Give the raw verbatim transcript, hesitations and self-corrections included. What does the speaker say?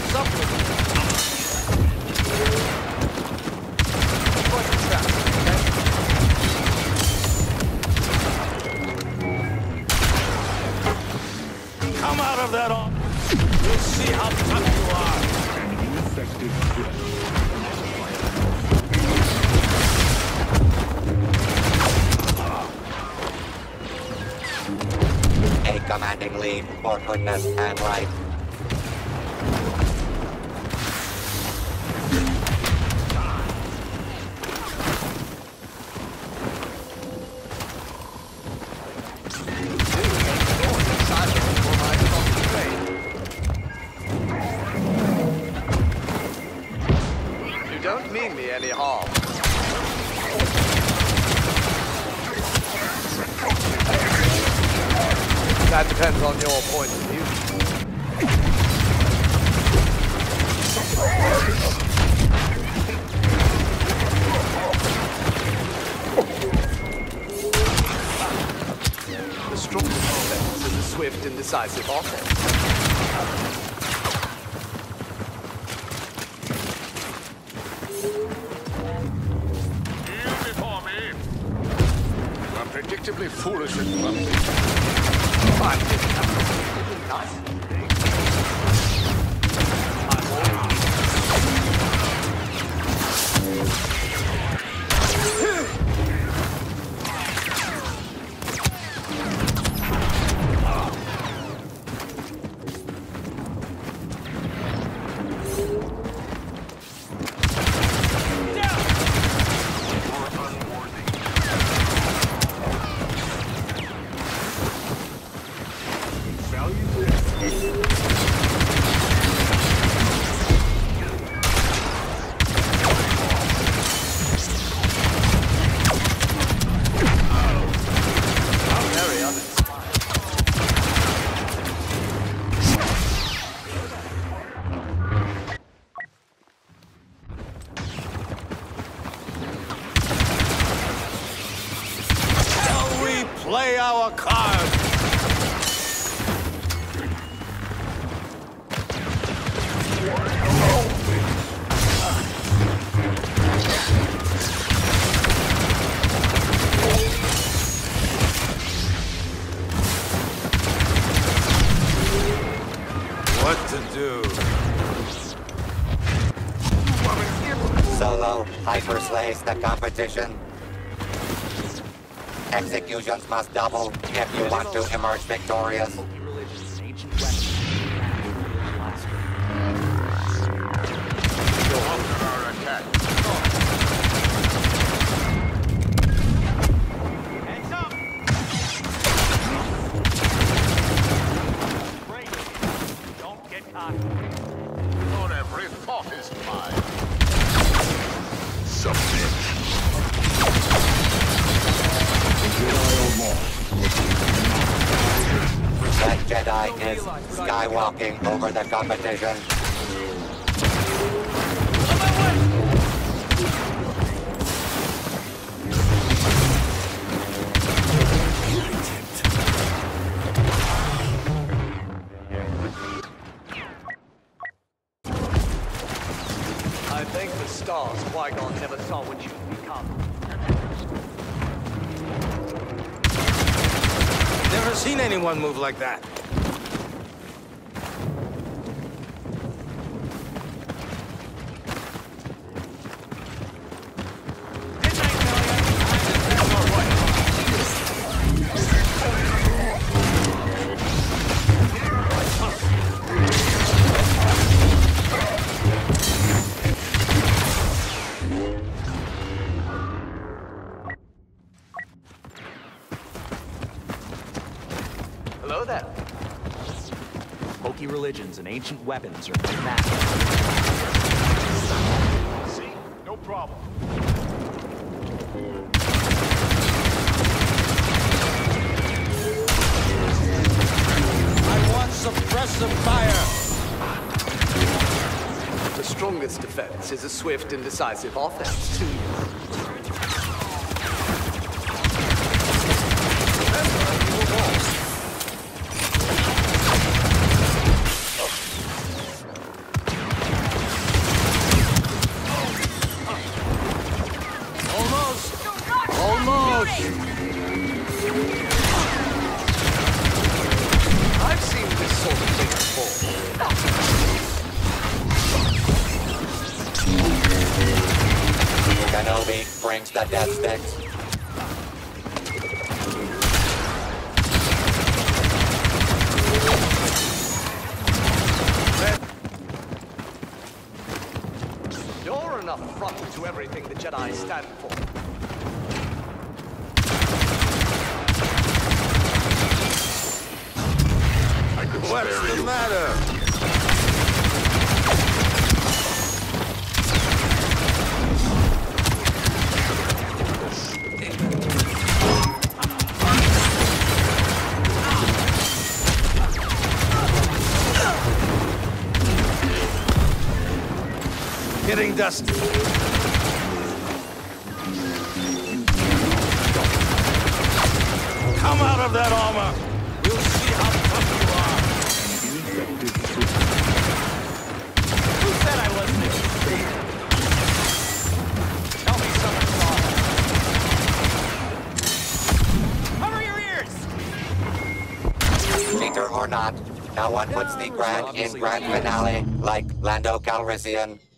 hell's up with you? Come out of that office. We'll see how tough you are. An ineffective threat. A commanding lead for goodness and right. You don't mean me any harm. That depends on your point of view. The strongest offense is a swift and decisive offense. Predictably foolish and clumsy. I didn't have to nice. Play our cards. What to do? Solo hyperslays the competition. Executions must double if you want to emerge victorious. Hands up! Don't get caught. Your every thought is mine. Submit. That Jedi is skywalking over the competition. I think the stars Qui-Gon never saw what you would become. Never seen anyone move like that. Hello there. Hokey religions and ancient weapons are mad. See? No problem. I want suppressive fire. The strongest defense is a swift and decisive offense, too. Kenobi brings the death sticks. You're an affront to everything the Jedi stand for. I could What's spare the you. matter? Getting dusty. Come out of that armor! We'll see how tough you are! Effective switch. Who said I wasn't it? Tell me someone saw it. Cover your ears! Cheater or not, no one puts the grand in grand finale like Lando Calrissian.